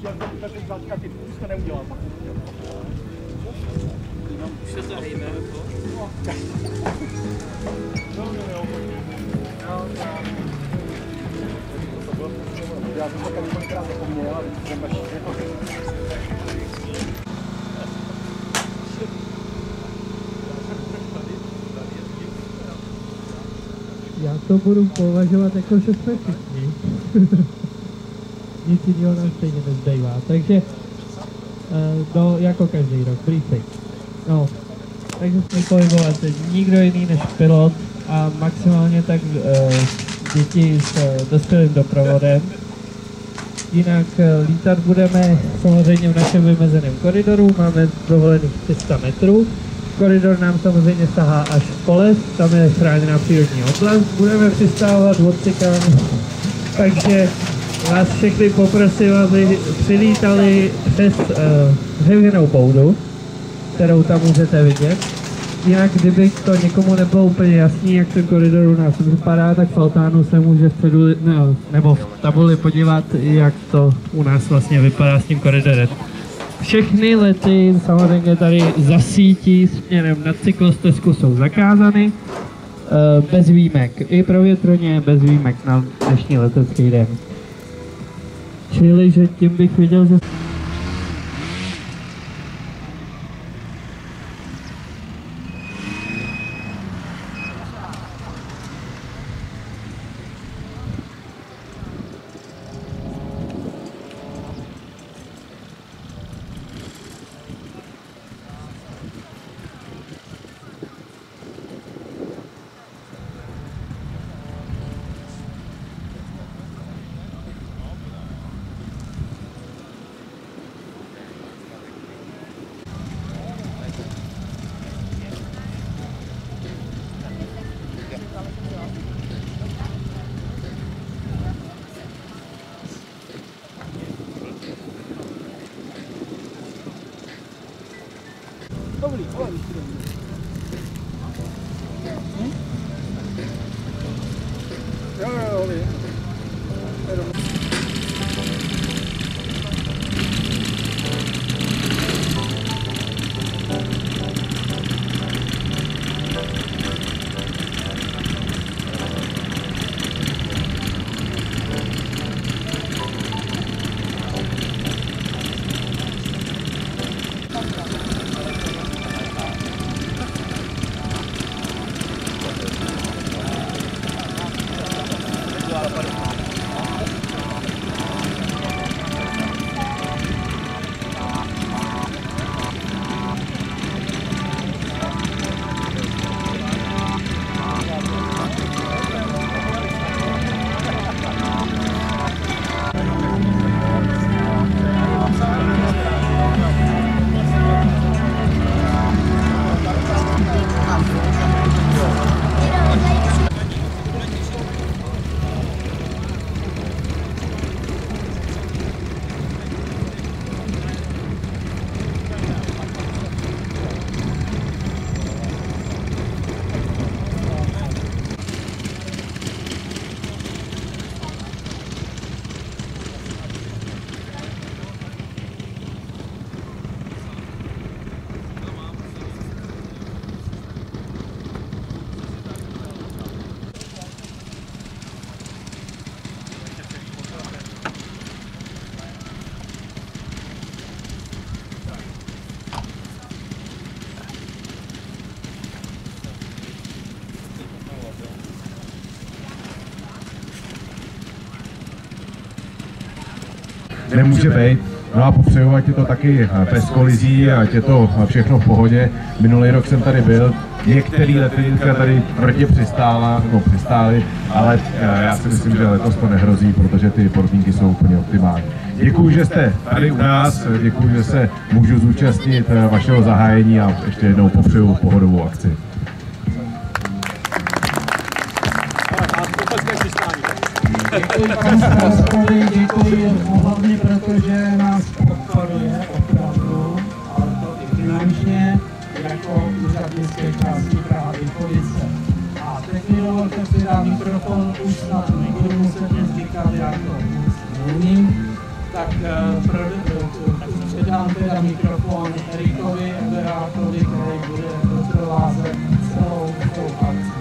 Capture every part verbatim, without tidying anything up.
Už se zahýbe, jako? Já jsem také několikrát zapomněl, ale jsem naši jako... Já to budu považovat jako, že jsme všichni. Nic jiného nám stejně nezbývá, takže no, jako každý rok, briefing. No, takže jsme pohybovat nikdo jiný než pilot a maximálně tak uh, děti s uh, dospělým doprovodem. Jinak uh, lítat budeme samozřejmě v našem vymezeném koridoru, máme dovolených tři sta metrů. Koridor nám samozřejmě sahá až po les, tam je chráněná přírodní oblast, budeme přistávat odcykám, takže vás všechny poprosím, aby přilítali přes uh, dřevěnou boudu, kterou tam můžete vidět. Jinak, kdyby to někomu nebylo úplně jasný, jak ten koridor u nás vypadá, tak v Altánu se může v předu, no, nebo v tabuli podívat, jak to u nás vlastně vypadá s tím koridorem. Všechny lety samozřejmě tady za sítí směrem na cyklostezku jsou zakázány, bez výjimek. I pro větroně bez výjimek na dnešní letecký den. Čili, že tím bych viděl, že... Dobrý, ale jo, jo, jo, nemůže být. No a popřeju, ať je to taky bez kolizí, ať je to všechno v pohodě. Minulý rok jsem tady byl, některé letadílka tady tvrdě přistála, no přistály, ale já si myslím, že letos to nehrozí, protože ty podmínky jsou úplně optimální. Děkuji, že jste tady u nás, děkuji, že se můžu zúčastnit vašeho zahájení a ještě jednou popřeju pohodovou akci. Děkuji panu starostovi, děkuji hlavně, protože nás podporuje opravdu, ale to i finančně, jako úřad městské části Praha Výchovice. A teď mi dovolte si dát mikrofon, už snad nebudu muset dnes říkat, jak to mluvím. Tak uh, předám teda mikrofon Erikovi Emberákovi, který bude doprovázet celou tou akci.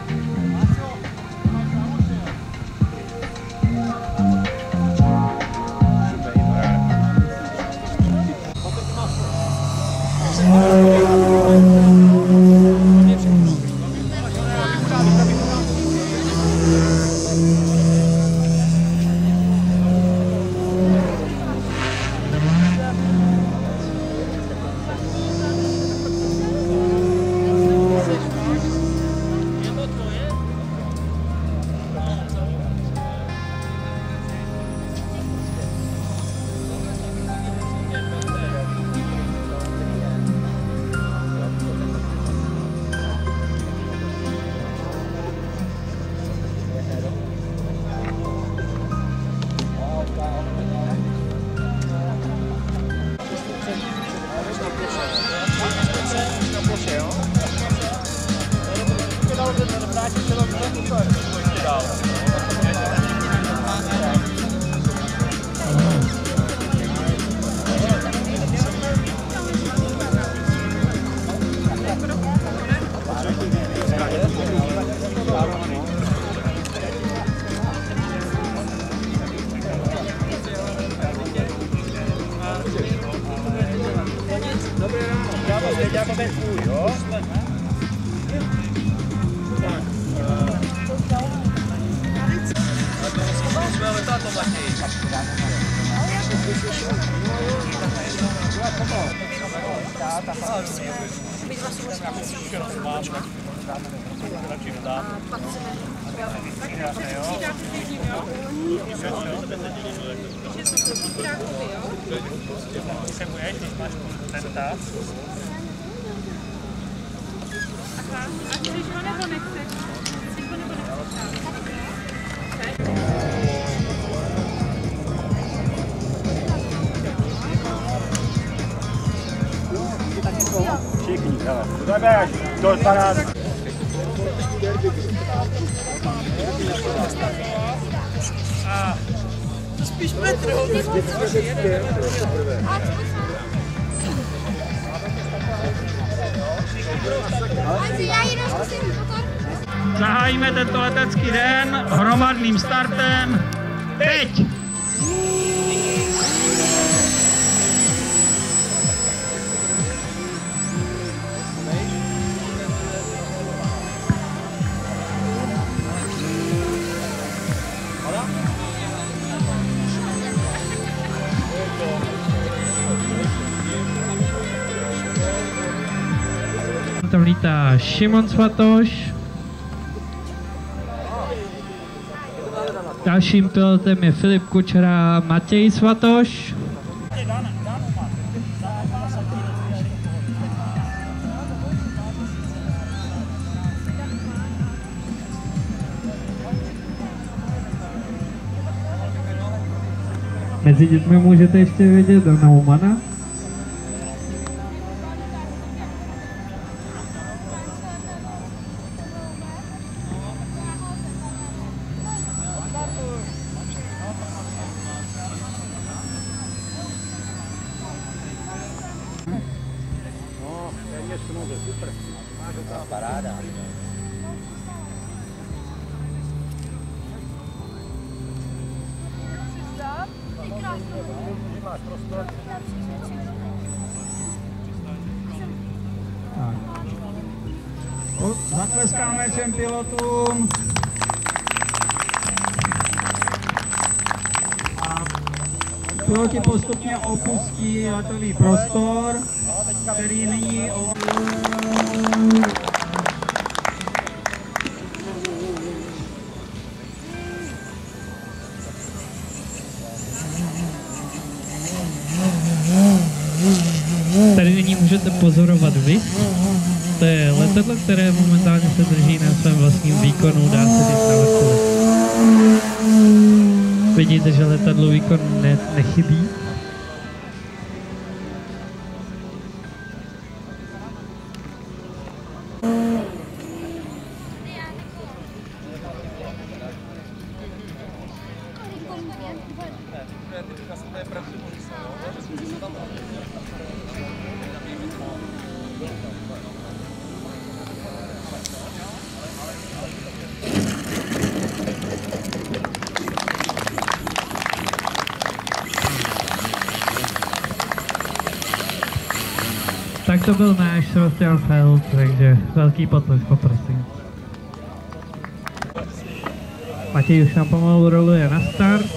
Všichni, hele. Jdeme, to vypadá. Spíš metr, Zahájíme tento letecký den hromadným startem teď! Tam lítá Šimon Svatoš. Dalším pilotem je Filip Kučera a Matěj Svatoš. Mezi dětmi můžete ještě vidět Naumana. Zatleskáme všem pilotům. A piloti postupně opustí letový prostor, který nyní Tady nyní můžete pozorovat vy. To je letadlo, které momentálně se drží na svém vlastním výkonu, dá se říct na vrcholu. Vidíte, že letadlu výkon ne, nechybí. Tak to byl náš Sebastian Feld, takže velký potlesk, poprosím. Matěj už nám pomalu roluje na start.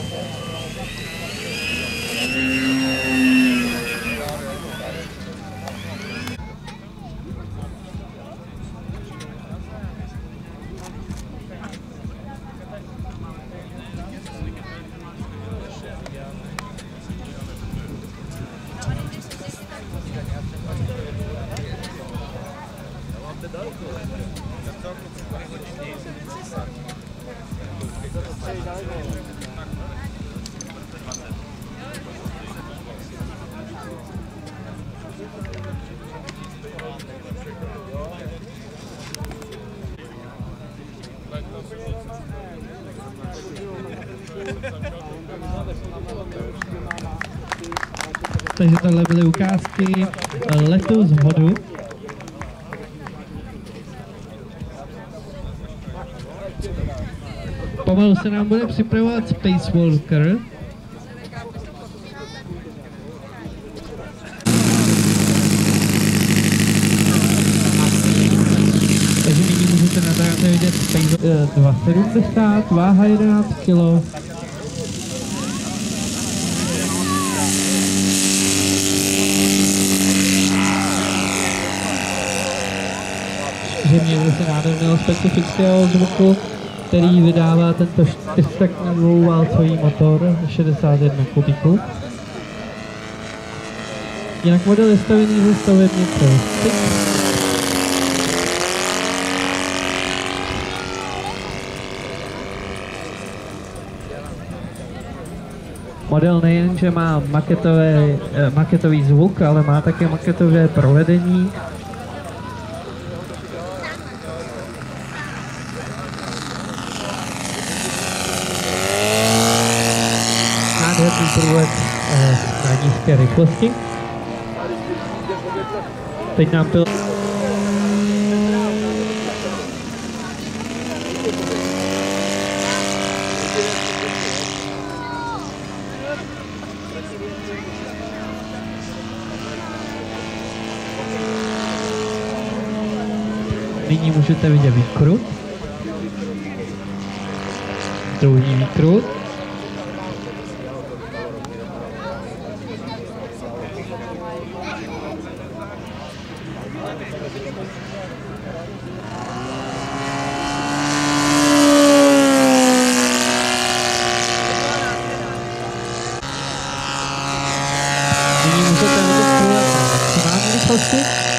Takže tohle byly ukázky letu z hodu. Pomalu se nám bude připravovat Spacewalker. Takže nyní můžete na dráze vidět Space dva set sedmdesát, váha jedenáct kilo. Že měli se nádherného specifického zvuku, který vydává tento čtyřtaktní dvouválcový motor šedesát jedna kubíků. Jinak model je stavěný ze stavebnice Stick. Model nejenže má maketové, eh, maketový zvuk, ale má také maketové provedení. Nádherný průlet eh, na nízké rychlosti. Teď nám byl nyní můžete vidět výkrut. Druhý výkrut. Nyní můžete vidět průlet na maximální rychlosti.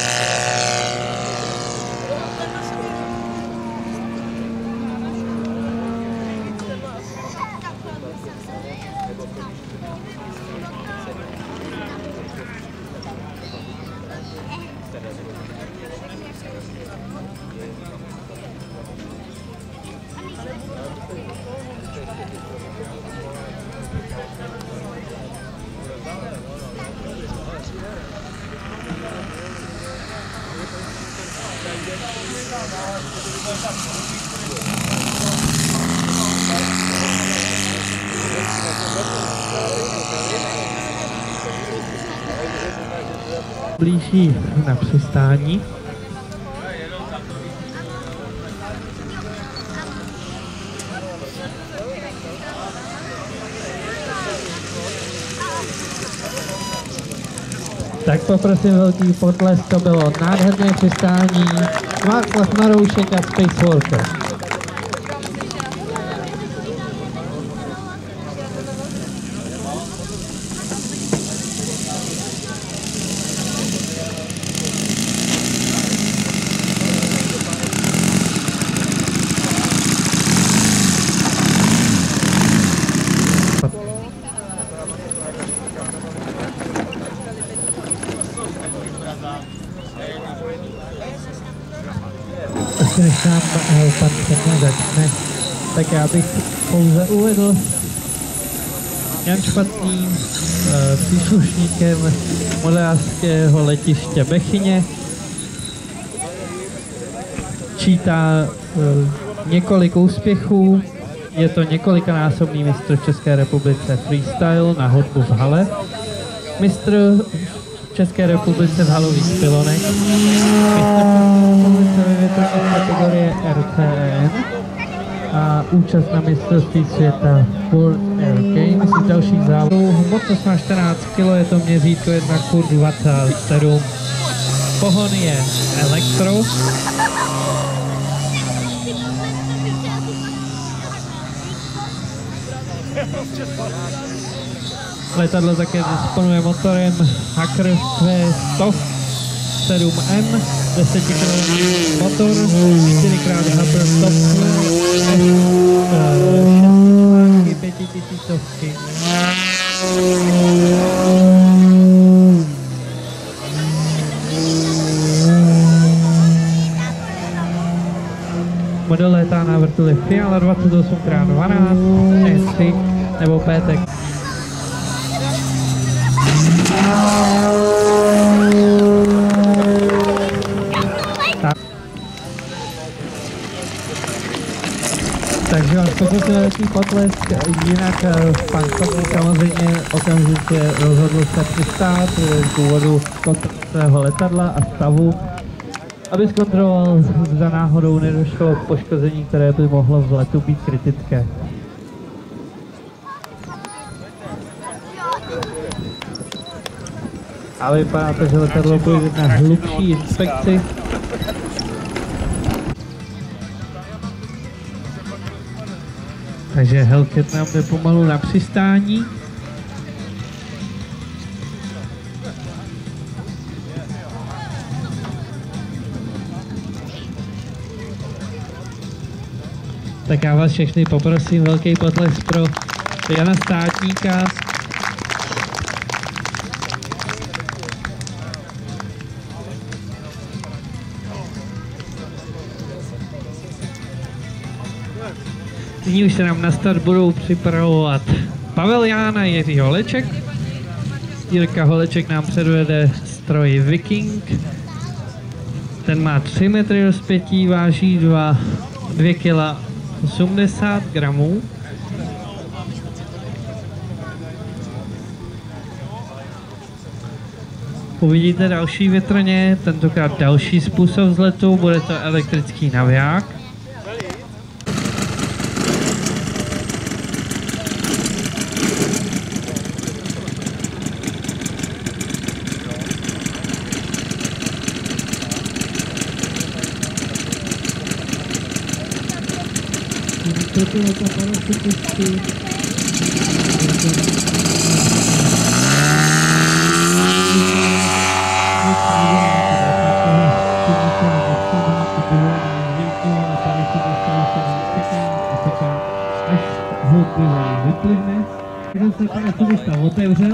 Blíží na přistání. Tak poprosím velký potlesk, to bylo nádherné přistání. Václav Maroušek a Spacewalker. Ještě než nám pan předně začne, tak já bych pouze uvedl, Jan Špatný, příslušníkem modelářského letiště Bechyně. Čítá několik úspěchů, je to několikanásobný mistr v České republice freestyle na hudbu v hale, mistr v České republice v halových pilonech, mistr v kategorie R C N a účast na mistrovství světa World Air Games z dalších závodů. Hmotnost má čtrnáct kilo, je to měřítko jedna ku dvacet sedm. Pohon je elektro. Letadlo také disponuje motorem Hacker V sto sedm M, deset kilowattů motor, čtyři krát Hacker Top šest pětitisícovky. Model létá na vrtuli Fiala dvacet osm krát dvanáct, E tři nebo P T. Takže vás pokusil velký potlesk, jinak pan Stopl samozřejmě okamžitě rozhodl se přistát z důvodu svého letadla a stavu, aby zkontroloval, zda náhodou nedošlo k poškození, které by mohlo v letu být kritické. A vypadá to, že letadlo půjde na hlubší inspekci. Takže Hellcat nám jde pomalu na přistání. Tak já vás všechny poprosím, velký potlesk pro Jana Státníka. Nyní už se nám na start budou připravovat Pavel Ján a Jiří Holeček. Jirka Holeček nám předvede stroj Viking. Ten má tři metry rozpětí, váží dva kila osmdesát gramů. Uvidíte další větrně, tentokrát další způsob vzletu, bude to elektrický naviják. Toto je to parašutičky. Až hudby vyplyne, když se parašutista otevřel.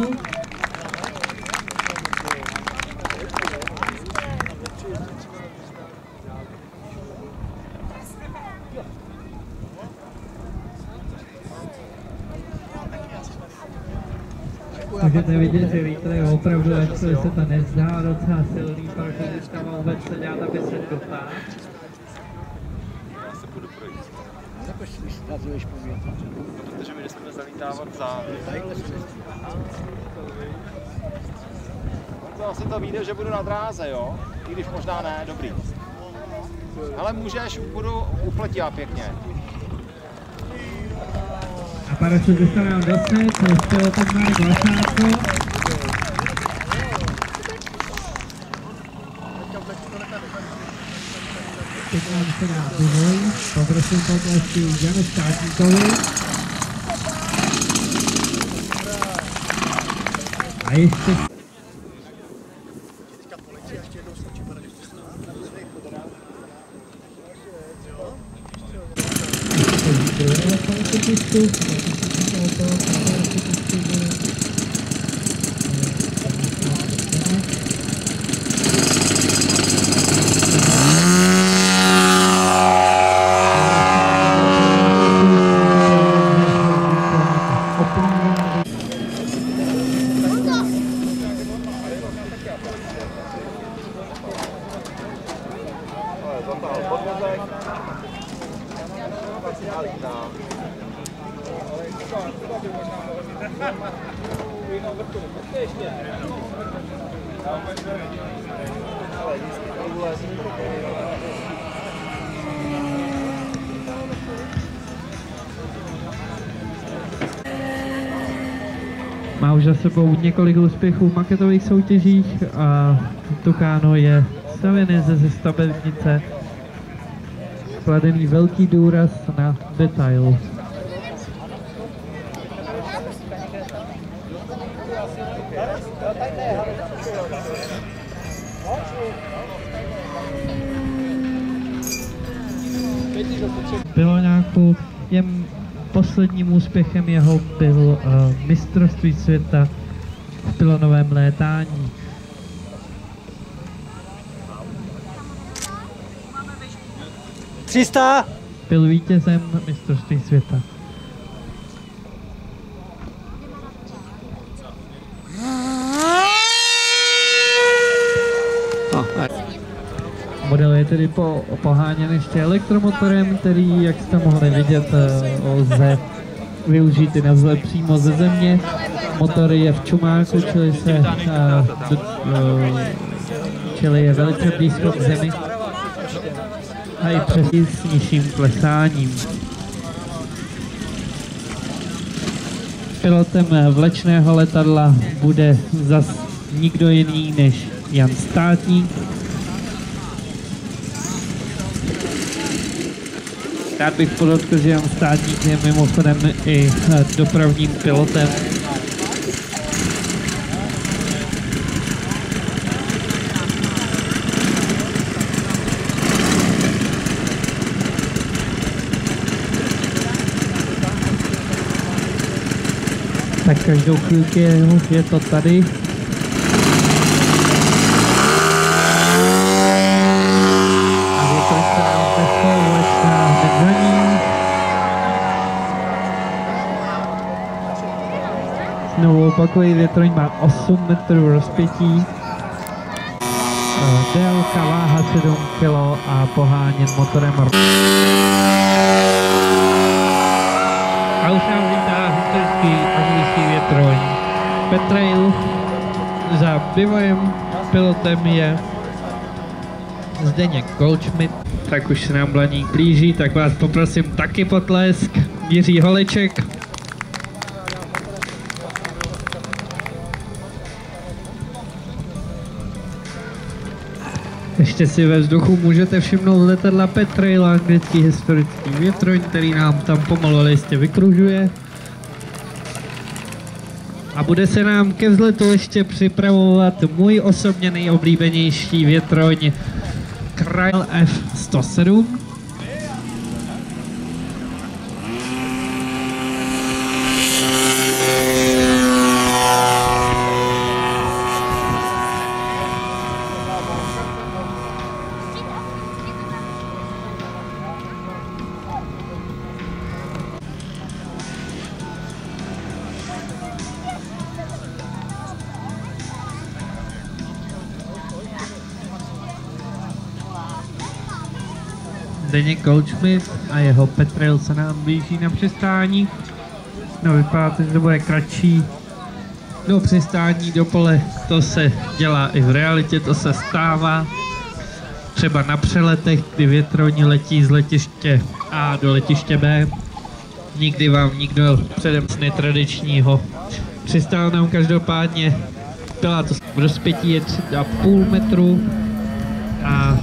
Můžete vidět, že vítr je opravdu, ačkoliv se to nezdá, docela silný, parašutista má vůbec se dělat, aby se dotáhl. Já se budu projít. Protože my nesmíme zalítávat za... To asi to vyjde, že budu na dráze, jo? I když možná ne, dobrý. Ale můžeš, budu upletět pěkně. A parašutista nám dostane, co uspělo tak má dvacátko. Teď nám se dá vývoj, poprosím potlesky Janu Státníkovi. A ještě... Má už za sebou několik úspěchů v maketových soutěžích a Tucano je stavěný ze zestavebnice, kladený velký důraz na detail. Bylo nějakou, jen posledním úspěchem jeho byl uh, mistrovství světa v pilonovém létání. tři sta! Byl vítězem mistrovství světa. Model je tedy po, poháněn ještě elektromotorem, který, jak jste mohli vidět, lze využít i na vzhled přímo ze země. Motor je v čumáku, čili, se, čili je velice blízko k zemi a i přes s nižším klesáním. Pilotem vlečného letadla bude zas nikdo jiný než Jan Státník. Rád bych podotkl, že Jan Státník je mimochodem i dopravním pilotem. Tak každou chvíli je to tady. A větr se nám nechal hned za ním. Znovu opakuji, větroň má osm metrů rozpětí. Délka, váha sedm kilo a poháněn motorem. A už nám vítá historický anglický větroň Petrail. Za bývalým pilotem je Zdeněk Goldschmidt. Tak už se nám Blaník blíží, tak vás poprosím taky potlesk. Jiří Holeček. Ještě si ve vzduchu můžete všimnout letadla Petrail, anglický historický větroň, který nám tam pomalu ale jistě vykružuje. A bude se nám ke vzletu ještě připravovat můj osobně nejoblíbenější větroň Crail F sto sedm. Zdeněk Goldschmidt a jeho Petrail se nám blíží na přistání. No, vypadá to, že to bude kratší. Do přistání do pole, to se dělá i v realitě, to se stává. Třeba na přeletech, kdy větroň letí z letiště A do letiště B. Nikdy vám nikdo předem z netradičního. Přistál nám každopádně, byla to rozpětí je tři a půl metru a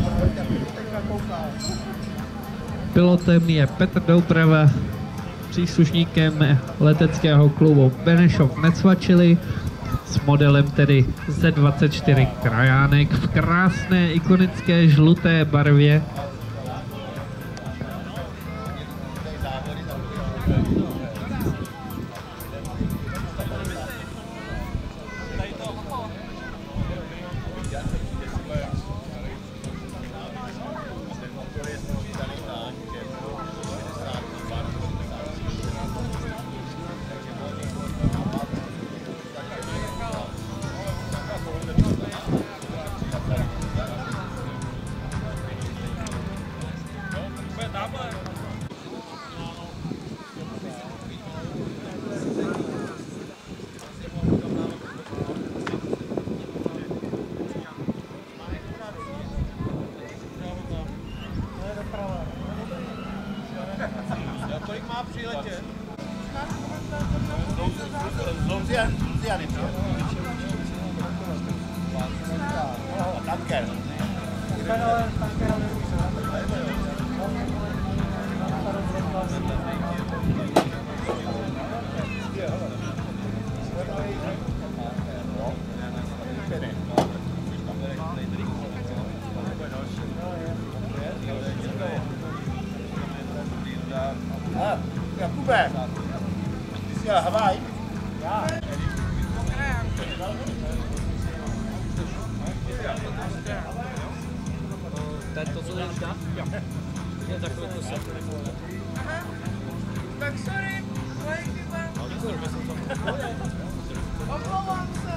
pilotem je Petr Doubrava, příslušníkem leteckého klubu Benešov Necvačily s modelem tedy Z dvacet čtyři Krajánek v krásné ikonické žluté barvě. Jakube, ty jsi jel Havaj? Já. To je to, co říká? Jo. Je takhle to se. Tak sorry, moje chyba. Omlouvám se.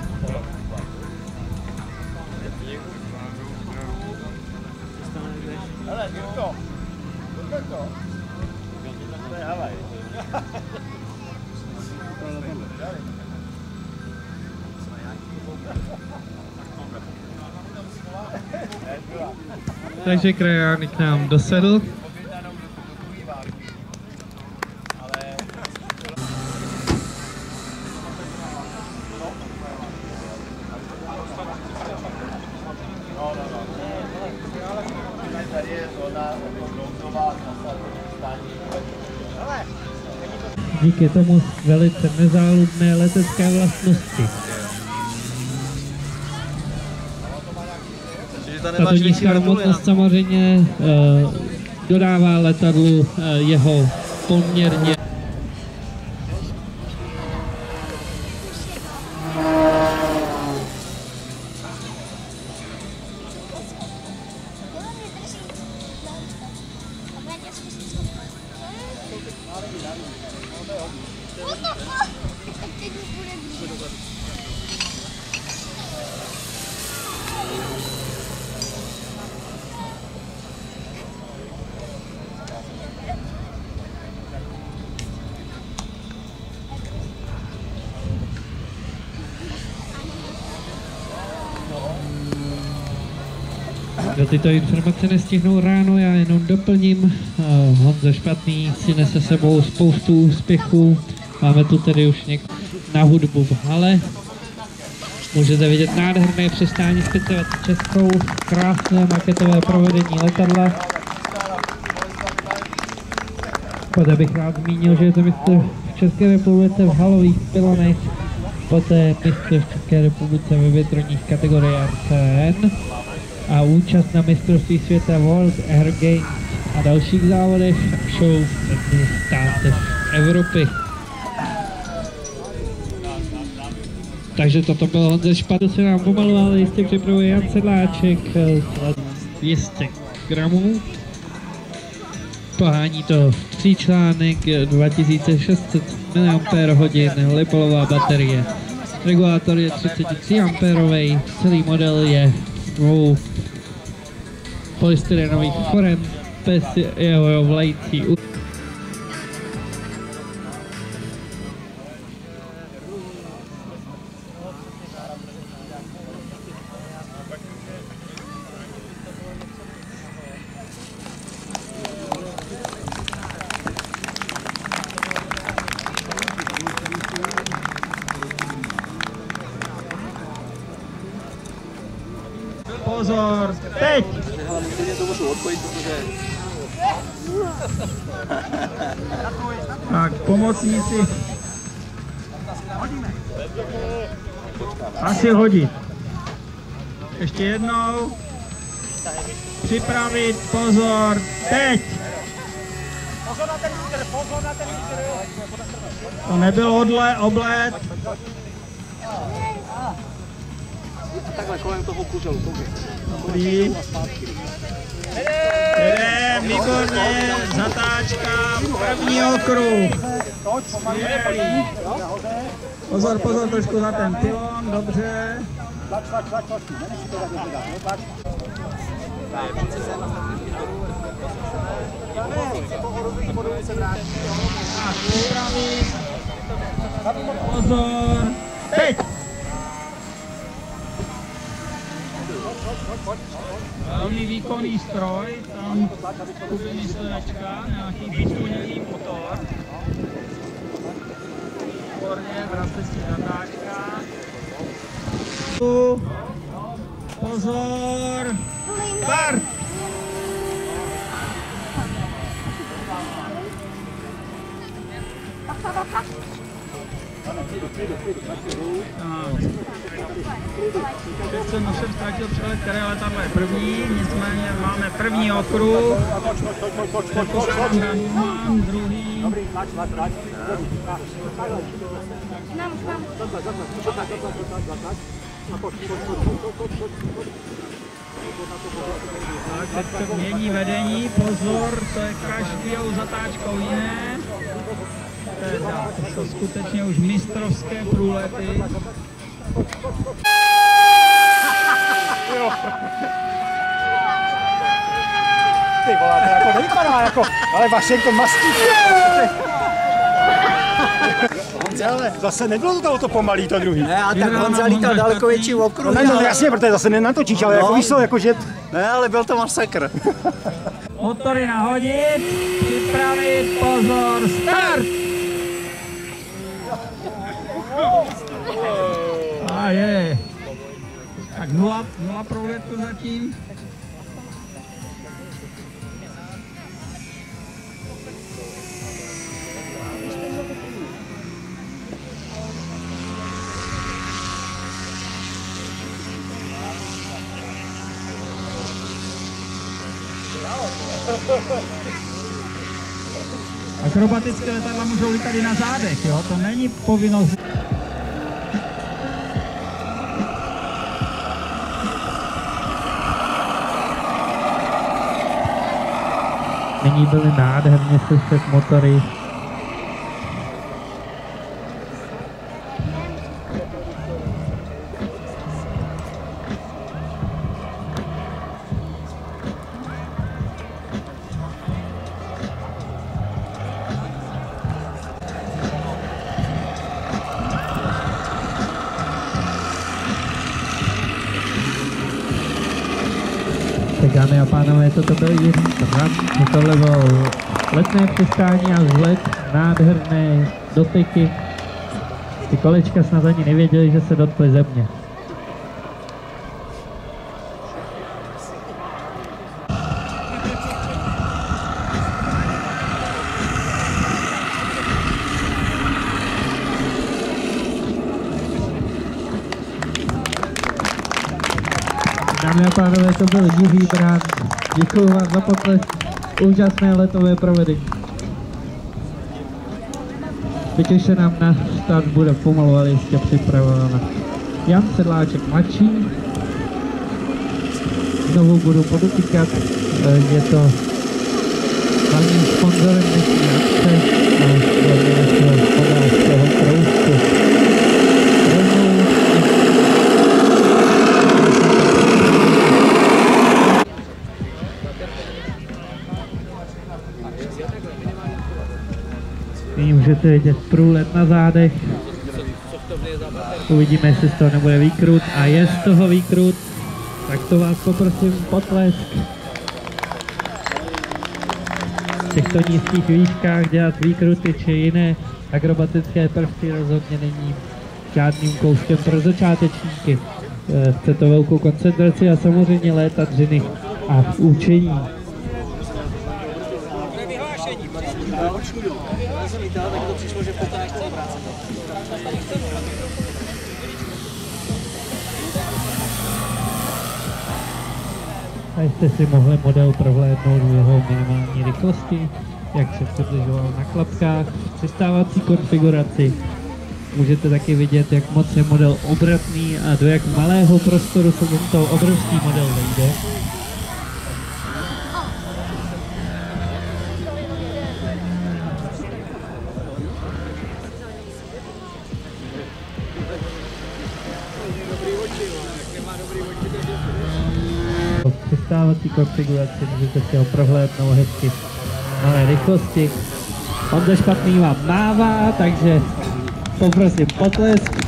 Hele, Jirko, Jirko to. To je Havaj. Takže krajány k nám dosedl. Díky tomu velice nezáludné letecké vlastnosti. Tato nízká hmotnost samozřejmě uh, dodává letadlu uh, jeho poměrně Do tyto informace nestihnou ráno, já jenom doplním. Uh, Honza Špatný si nese sebou spoustu úspěchů. Máme tu tedy už něk na hudbu v hale. Můžete vidět nádherné přistání s pět set Českou, krásné maketové provedení letadla. Poté bych rád zmínil, že je to mistr v České republice v halových pilonech, poté mistr v České republice ve větroních kategorii R C N a účast na mistrovství světa World Air Games a dalších závodech show v státech Evropy. Takže toto byl Honza Špatný, se nám pomalu, ale jistě připravuje Jan Sedláček dvě stě gramů. Pohání to tříčlánek dva tisíce šest set miliampérhodin, lipolová baterie. Regulátor je třicet tři ampérový, celý model je dvou polystyrenových forem bez jeho vlající. Pozor, teď! Tak, pomocníci. Asi hodit. Ještě jednou. Připravit, pozor, teď! Pozor na ten lídr, pozor na ten lídr. To nebyl odle, oblet. Takhle kolem toho kuřelu. Dobrý. Jedem, výborně, zatáčka, první okruh. Skvělý. Pozor, pozor, trošku za ten pilon, dobře. Tlač, tlač, tlač, tlač. Nenech si to tak vydat, tlač. Pozor, teď! Velmi výkonný stroj, tam skupiny sedačka, nějaký vystuněný motor. Výborně, vrace si zatáčka. Pozor! Start! Teď jsem ovšem ztratil přehled, které letadlo je první, nicméně máme první okruh. Předpokládám Danman, druhý. Tak, teď to mění vedení, pozor, to je každou zatáčkou jiné. Teda, to jsou skutečně už mistrovské průlety. Ty vole, to jako nevypadá jako, ale Vašenko mastí. Ale zase nebylo to to pomalý, to druhý. Ne, a tak Honza lítal daleko větší okruh. No, ne, no jasně, protože zase nenatočíš, ale no. Jako víš co, jako že... Ne, ale byl to masakr. Motory nahodit, připravit, pozor, start! A je. Tak nula, nula průletu zatím. Akrobatické letadla můžou lítat i na zádech, jo? To není povinnost. Nyní byly nádherně slyšet motory. Dámy a pánové, toto byl Jiří Tram, tohle bylo letné přistání a vzlet, nádherné dotyky. Ty kolečka snad ani nevěděli, že se dotkly země. Dámy a pánové, to byl Jiří Brand. Děkuji vám za potlesk. Úžasné letové provedení. Teď už se nám na start bude pomalu, ale jistě připravována. Jan Sedláček mladší. Znovu budu podotýkat, je to hlavním sponzorem dnešní akce a hlavně našeho hospodářského kroužku. Nyní můžete vidět průlet na zádech. Uvidíme, jestli z toho nebude výkrut. A je z toho výkrut. Tak to vás poprosím potlesk. V těchto nízkých výškách dělat výkruty či jiné akrobatické prvky rozhodně není žádným kouskem pro začátečníky. Chce to velkou koncentraci a samozřejmě létat dřiny a učení. Tak to přišlo, že poté nechce vrátit. A jste si mohli model prohlédnout v jeho minimální rychlosti, jak se přibližoval na klapkách, přistávací konfiguraci. Můžete taky vidět, jak moc je model obratný a do jak malého prostoru se tento obrovský model vejde. Přistávací konfiguraci, můžete si ho prohlédnout hezky malé rychlosti. Honza Špatný vám mává, takže poprosím potlesk.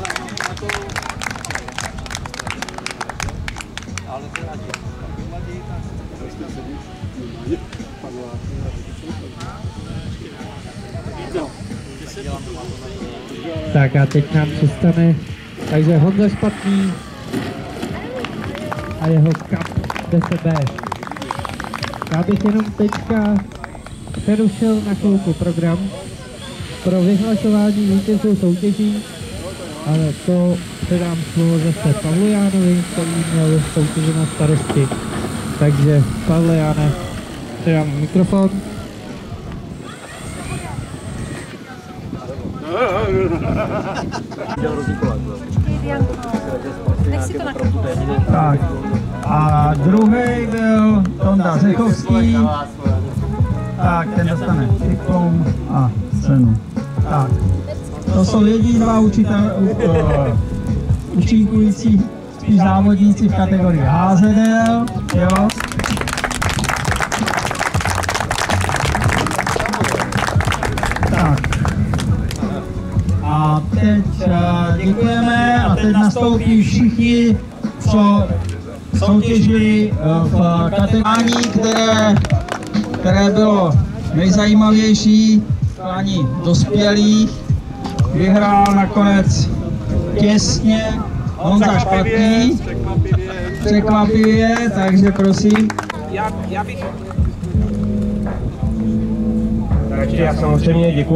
Tak a teď nám přistane, takže Honza Špatný a jeho kap. deset bé. Já bych jenom teďka přerušil na chvilku program pro vyhlašování vítězů soutěží, ale to předám slovo zase Pavlu Jánovi, který měl soutěži na starosti. Takže Pavle Jáne, předám mikrofon. Tak. A druhý byl Tonda Řechovský. Tak, ten dostane diplom a cenu. Tak. To jsou jediní dva učitel, uh, účinkující spíš závodníci v kategorii há zet el. Jo. Tak. A teď uh, děkujeme a teď nastoupí všichni, co soutěžili uh, v kategorii, které, které bylo nejzajímavější, ani dospělých. Vyhrál nakonec těsně Honza Špatný, překvapivě, takže prosím. Já, já bych... Takže já samozřejmě děkuji.